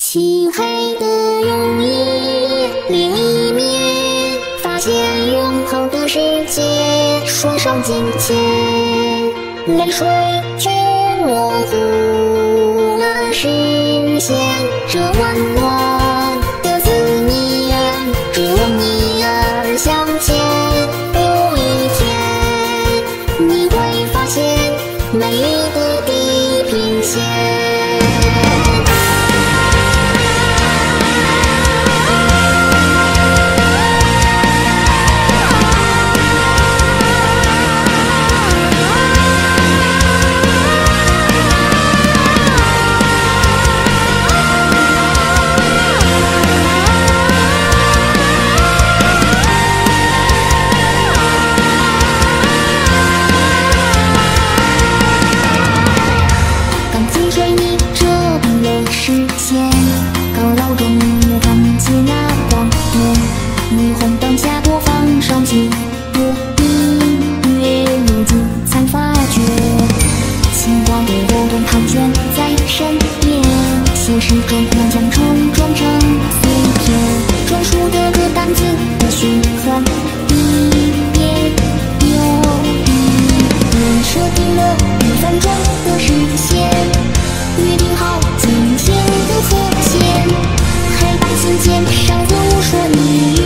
漆黑的容颜，另一面发现永恒的世界，双手紧牵，泪水却模糊了视线。这温暖的思念，只为你而向前。有一天，你会发现美丽的地平线。 霓虹灯下播放伤心的音乐，如今才发觉，情话的流动盘旋在身边，现实中难将冲撞成碎片，专属的歌单字的循环，一遍又一遍，设定了1分钟的时限，约定好今天的和弦，黑白琴键上字幕说你。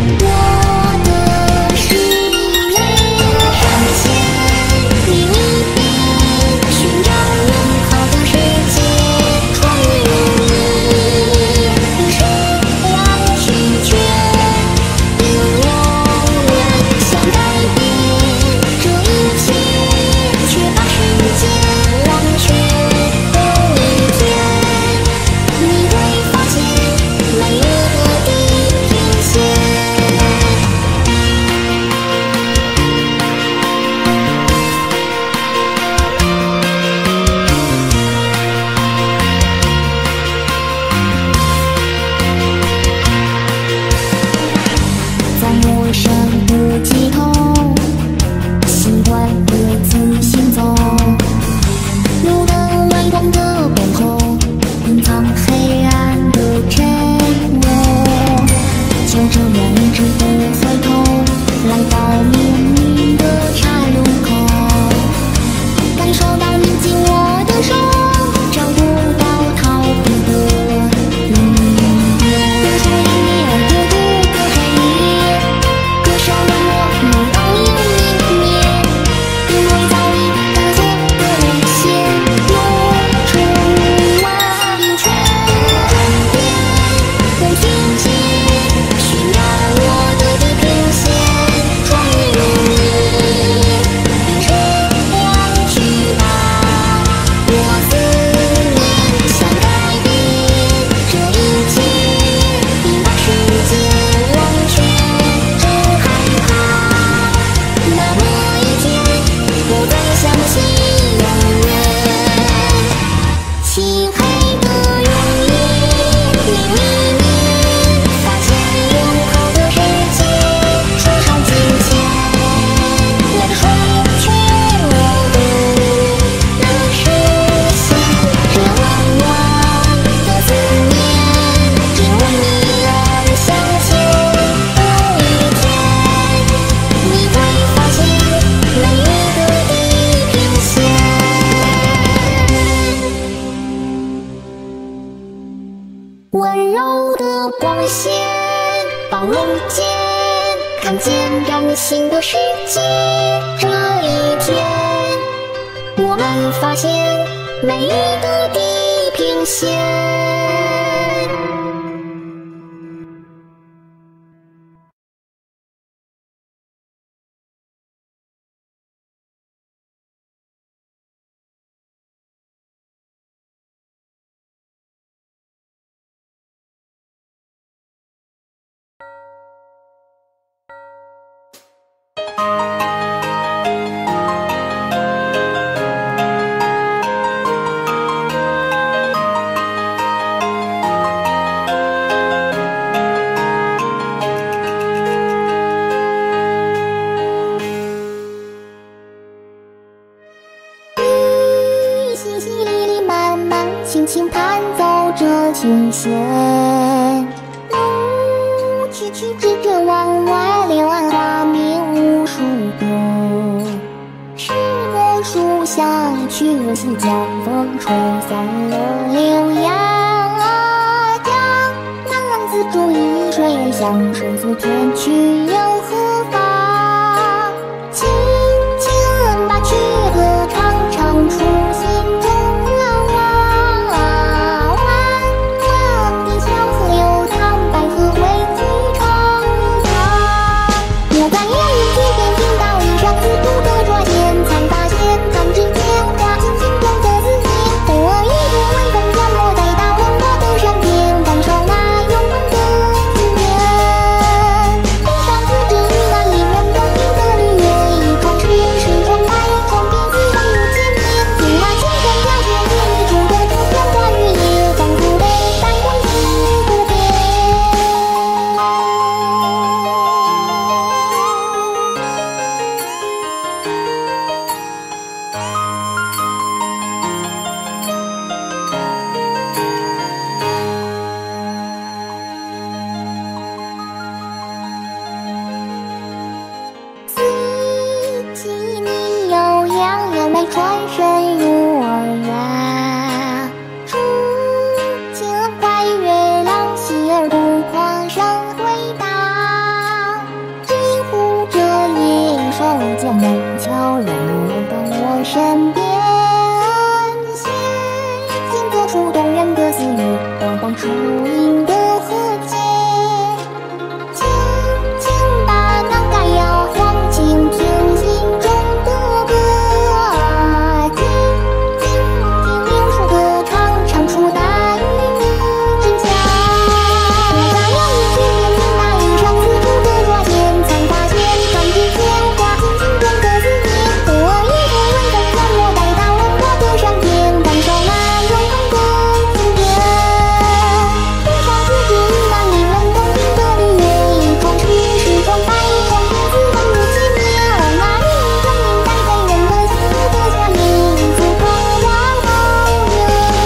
温柔的光线，包容间，看见崭新的世界。这一天，我们发现美丽的地平线。轻轻弹奏着琴弦，路曲曲折折，弯弯柳暗花明无数个。石墨树下一曲儿戏，江风吹散了柳芽。江南浪子逐一水向水宿天去又何妨？轻轻把曲歌唱出心中浪。弯弯的小河流淌，白鹤为君唱唱。我在烟云之间听到一双丝竹的抓弦，才发现弹指间划进心中的思念。偶尔一股微风飘落，带到了我的上天，感受那永恒的情缘。冰上自知遇难离人不平的绿叶，一窗是时窗白窗边似风如千年。听那清风飘雪夜里住的竹片花雨夜，仿佛被带回忆不变。四季你悠扬，优美转身入耳远。初见怀月朗，洗而不狂声回荡。只因护着野兽将门悄然落到我身边。先做出动人的私语，我当初应的和解。轻轻把脑袋摇晃，倾听心中的歌。静静听柳树歌唱，唱出那与你真相。我在烟雨之间听那一双丝竹的抓弦，才发现弹指间划进心中的思念。偶尔一股微风飘落，带到了我的上天，感受那永恒的情缘。冰上自知遇难离人不平的绿叶，一窗是时窗白窗边似风如千年。而那一转眼带给人的幸福的夏夜，一次同往后永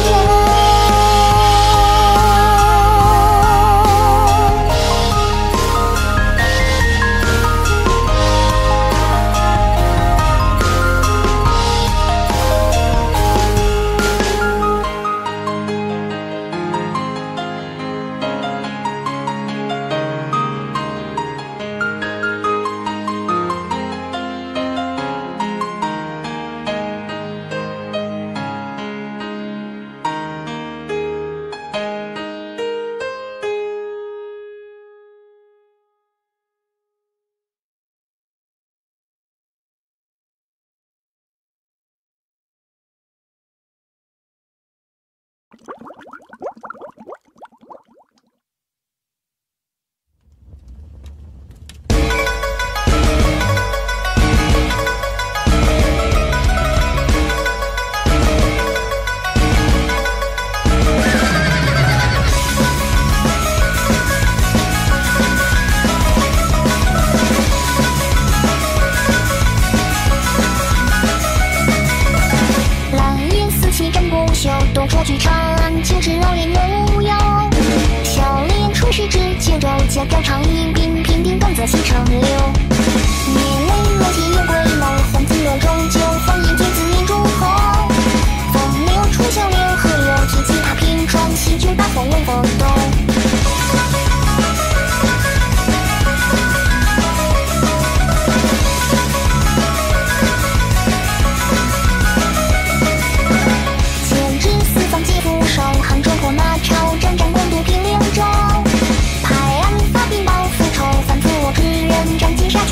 动车剧场，精致老练无忧。笑脸出世之节奏，家表唱一并评定动作细成流。面泪落血有归眸，红紫罗中酒，放眼天子眼中红。风流出小柳，河流提起他平川，喜剧把风龙风动。杭州过马超，战战光度平凉州。拍案发兵报复仇，反复我之人，战金杀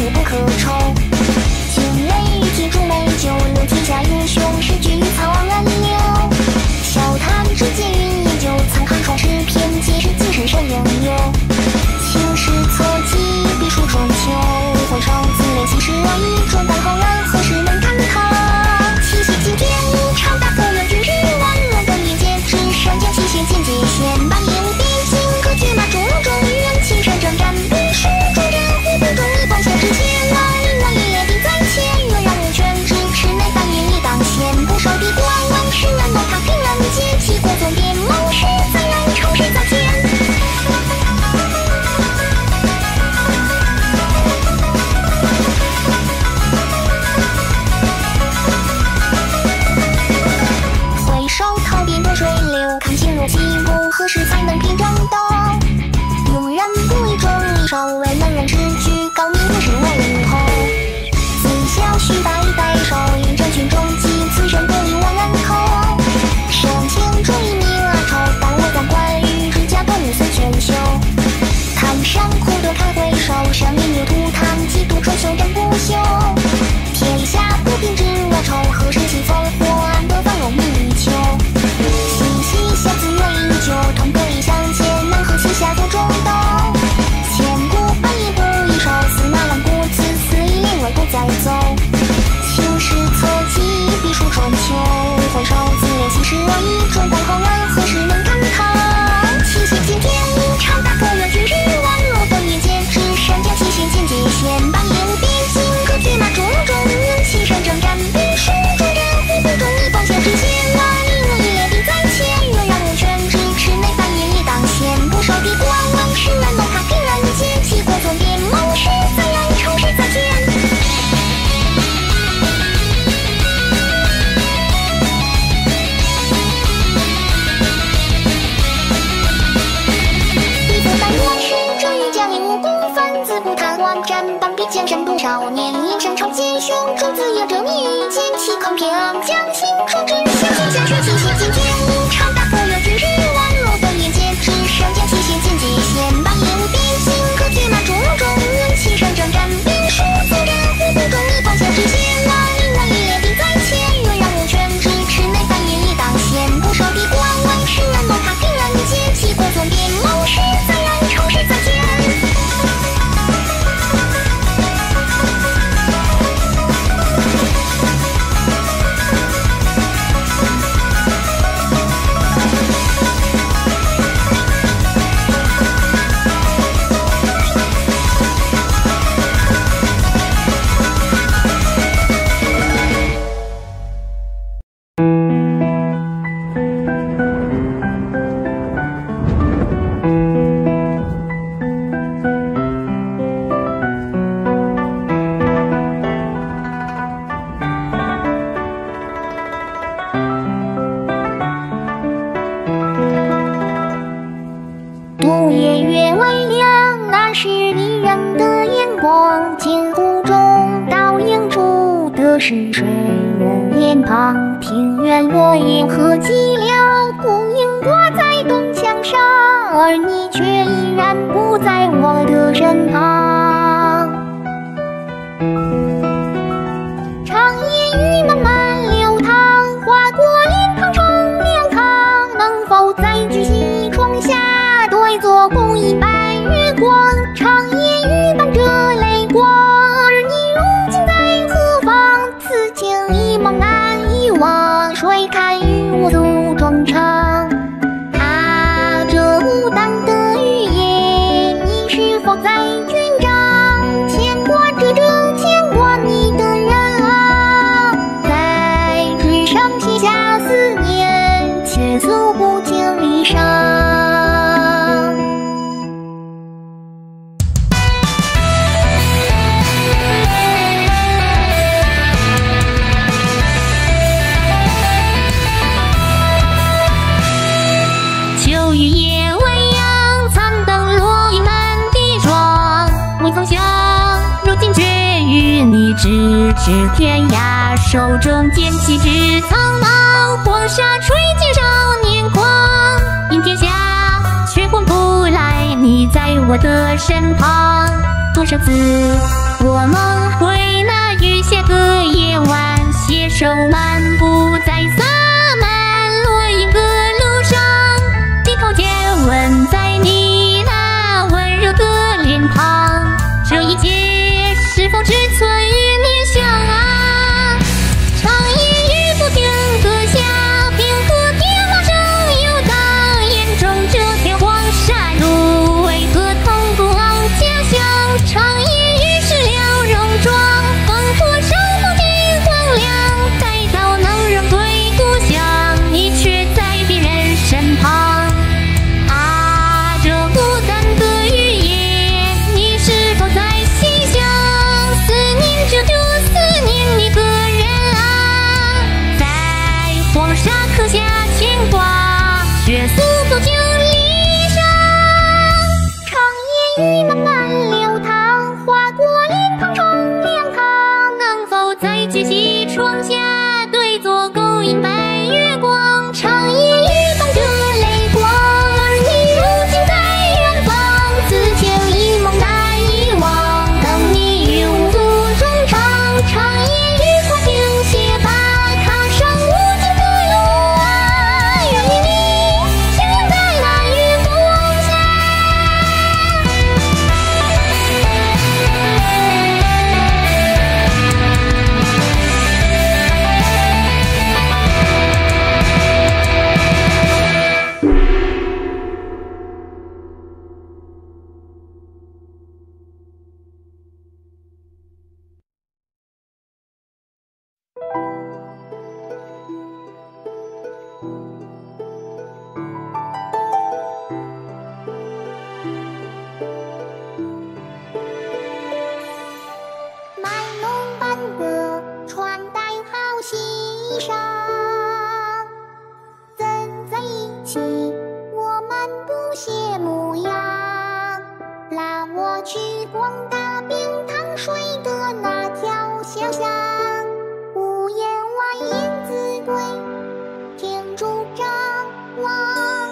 起步，何时才能平正道？庸人不以正义，少为能人之举，高明不是为后。自小须代代受，应征群众及此生得一万人口。生前追名哀愁，但我感官与日家多女随全修。唐山苦多开回首，生命有图堂，几度春秋人不休。天下不平之恶愁，何时起烽火安得繁荣弥久？嬉戏笑自愿饮酒，同歌一向前，能和旗下多中斗。千古本意不易收，司马万古此肆一连而不再走。青史册记，笔书春秋，回首自怜昔时而已，中但后人何时能感叹？七星今天无常，大可愿君日万若分眼间，只身将七星剑界限，半夜无边心，可举马中中，其身征战，笔书中人虎不中，一方前之前，万里无一列地在前，愿让我全知，池内半夜一当先，不受地官问世人谋他平人间，其国尊典谋事在人，仇事在天。战半壁剑神渡少年，引山朝剑雄，种子也着你剑气抗偏将心创之，相信下雪七星剑剑无常，大可愿君日万若分眼间，只身将七星剑界限，半夜无边心，可举马中中，其身征战，笔书自然虎不中，一方前之前，万里无一列地在前，愿让我全知，池内半夜一当先，不受地官问世人谋他平人间，其国尊典谋事在人，仇事在天。独夜月微亮，那是离人的眼光。千古中倒映出的是谁人脸庞？庭院落叶何寂寥，孤影挂在东墙上，而你却依然不在我的身旁。长夜雨漫漫流淌，划过脸庞成两行，能否再举起窗下对坐共一白月光？长夜雨伴着泪光，而你如今在何方？此情已茫然遗忘，谁堪与我诉衷肠？这无胆的语言，你是否在军帐？牵挂着牵挂你的人啊，在纸上写下思念，却诉不尽离殇。秋雨夜未央，残灯落英满地霜。未曾想，如今却与你咫尺天涯。手中剑气之苍茫，黄沙吹尽少年狂。应天下，却换不来你在我的身旁。多少次我梦回那雨下个夜晚，携手漫步在洒满落英的路上。头接吻在你那温柔的脸庞，这一切是否只存于念想啊？长夜雨不停歌下，平和天马上游荡，眼中这片黄沙路，为何腾不昂家乡？长夜雨湿了戎装，烽火烧不尽荒凉，待到能人归故雨慢慢流淌，划过脸庞成两旁，能否在街西窗下对坐勾引白月光？长夜雨放着泪光，而你如今在远方，此情一梦难遗忘，等你于无足衷肠。长夜雨过停歇吧，踏上无尽的路啊，愿与你相拥在那月光下。卖弄半个穿戴好戏裳，怎在一起我们不屑模样？拉我去逛大冰糖水的那条小巷，屋檐外燕子对天柱张望，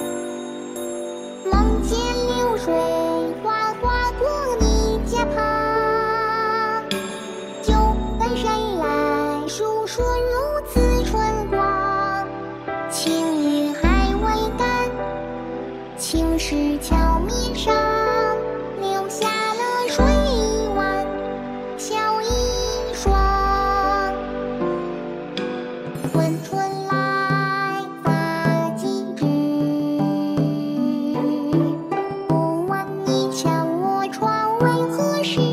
梦见流水哗哗过你家旁，就问谁来诉说如此春光？青雨还未干，青石桥面上留下了水湾笑一双。问春来发几枝，不问你抢我闯为何事？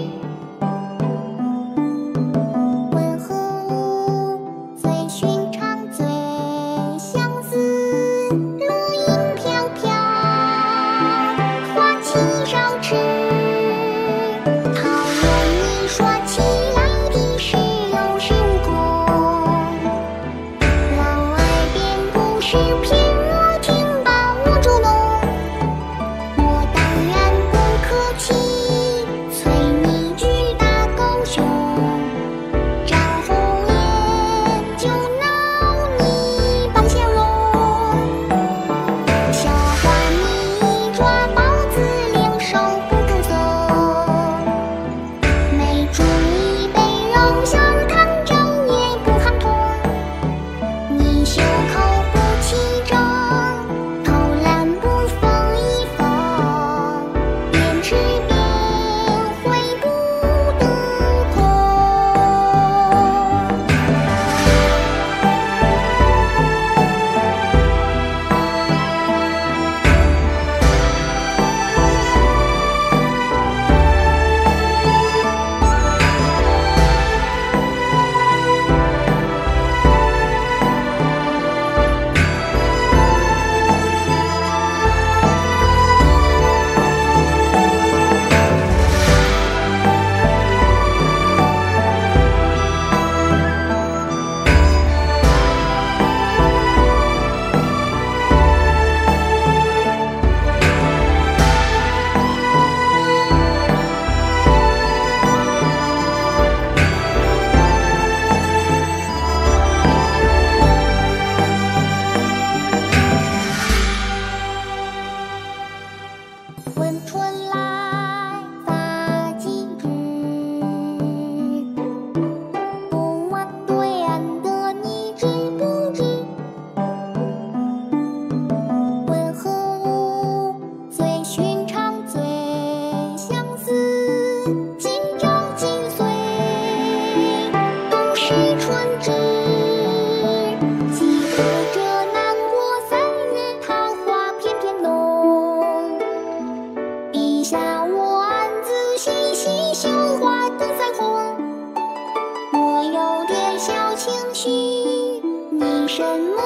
问何物最寻常最相似？落英飘飘，花期少迟。桃源你说起来的事有恃无恐，老爱编故事骗我听把我捉弄。我当然不客气，催你举大狗熊，张红颜就闹你扮笑容。笑话你一抓包子两手不肯松，没煮一杯肉馅儿汤粥也不喊痛。你袖口不齐整，偷懒不缝一缝，边吃边悔不得空。问春来发几枝，不问对岸的你知不知？问何物最寻常最相似？今朝几岁都是春至，几何这南国三月桃花片片浓。笔下我暗自细细绣花的腮红，我有点小情绪，你什么